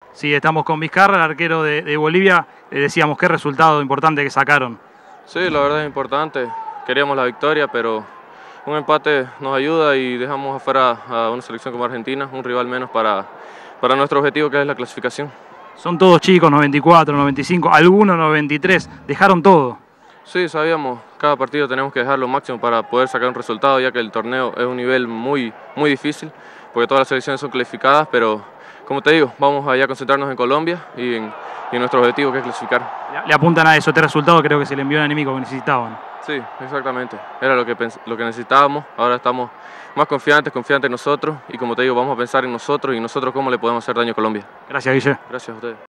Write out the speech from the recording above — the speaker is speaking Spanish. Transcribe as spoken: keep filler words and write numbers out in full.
Sí, estamos con Vizcarra, el arquero de, de Bolivia. Le decíamos qué resultado importante que sacaron. Sí, la verdad es importante. Queríamos la victoria, pero un empate nos ayuda y dejamos afuera a una selección como Argentina, un rival menos para, para nuestro objetivo, que es la clasificación. Son todos chicos, noventa y cuatro, noventa y cinco, algunos noventa y tres. Dejaron todo. Sí, sabíamos, cada partido tenemos que dejar lo máximo para poder sacar un resultado, ya que el torneo es un nivel muy, muy difícil, porque todas las selecciones son clasificadas, pero como te digo, vamos allá a concentrarnos en Colombia y en, y en nuestro objetivo, que es clasificar. Le, le apuntan a eso, este resultado creo que se le envió un enemigo que necesitaban. Sí, exactamente, era lo que, lo que necesitábamos. Ahora estamos más confiantes, confiantes en nosotros, y como te digo, vamos a pensar en nosotros y nosotros cómo le podemos hacer daño a Colombia. Gracias, Guille. Gracias a ustedes.